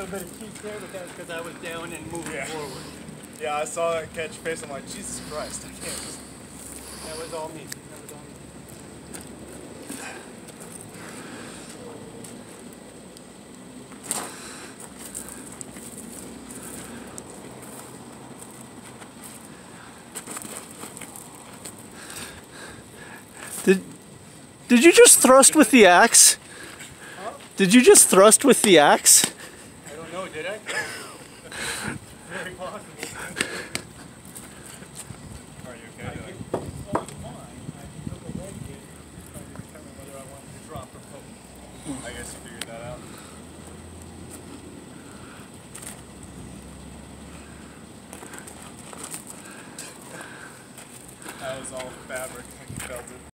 little bit of kick there, but that was because I was down and moving forward. Yeah, I saw that catch face. I'm like, Jesus Christ, I can't just... That was all me. That was all me. Did you just thrust with the axe? Huh? Did you just thrust with the axe? I don't know, did I? Very possible. Are you okay? I took a leg hit trying to determine whether I wanted to drop or poke. I guess you figured that out. That was all fabric when you felt it.